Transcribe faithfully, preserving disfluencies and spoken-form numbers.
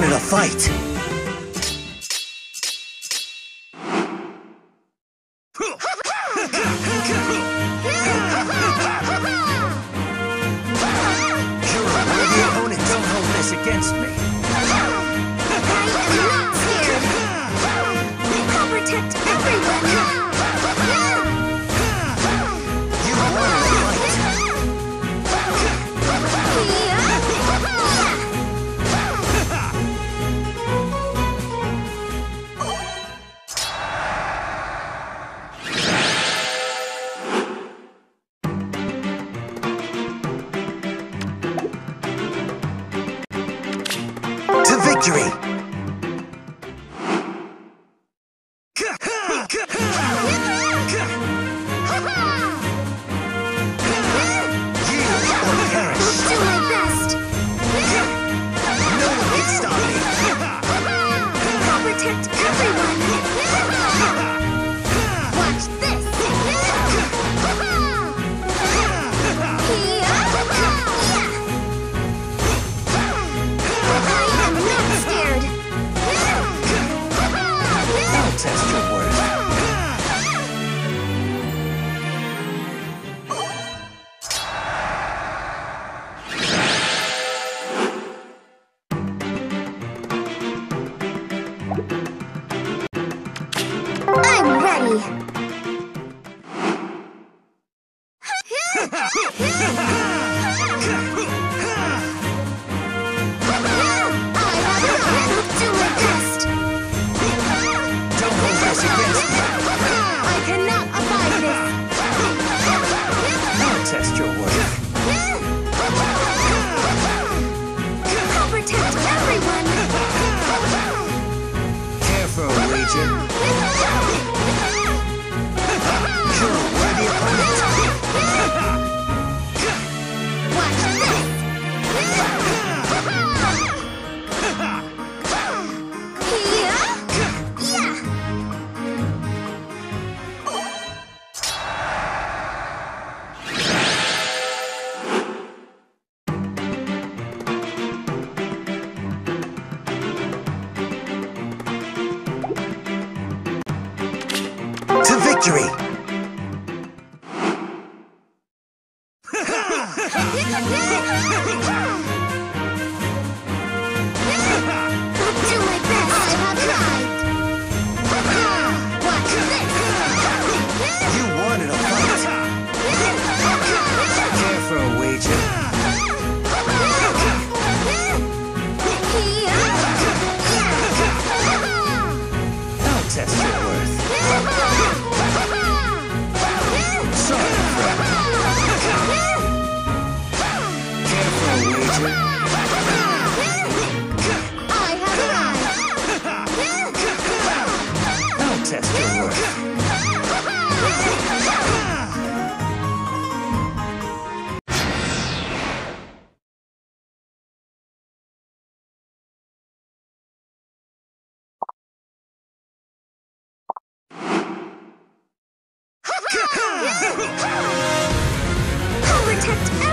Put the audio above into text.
wanted a fight. You're a worthy opponent. Don't hold this against me. I'm not scared. I'll protect everyone. You wanted a fight. To victory! Do my best. No one can stop me! I'll protect everyone. Watch this. I am not scared. I'll test your worth. I'm ready. Do my best. Don't hold this against me. I cannot abide this. I'll test your worth. I'll protect everyone. Care for a wager? You're a worthy opponent. Watch this. Yeah. To victory! Do my best. I have tried. Watch this. You wanted a fight. Care for a wager? I'll test your worth. Sorry, friend. Care for a wager? I have arrived. I'll test your worth. I'll protect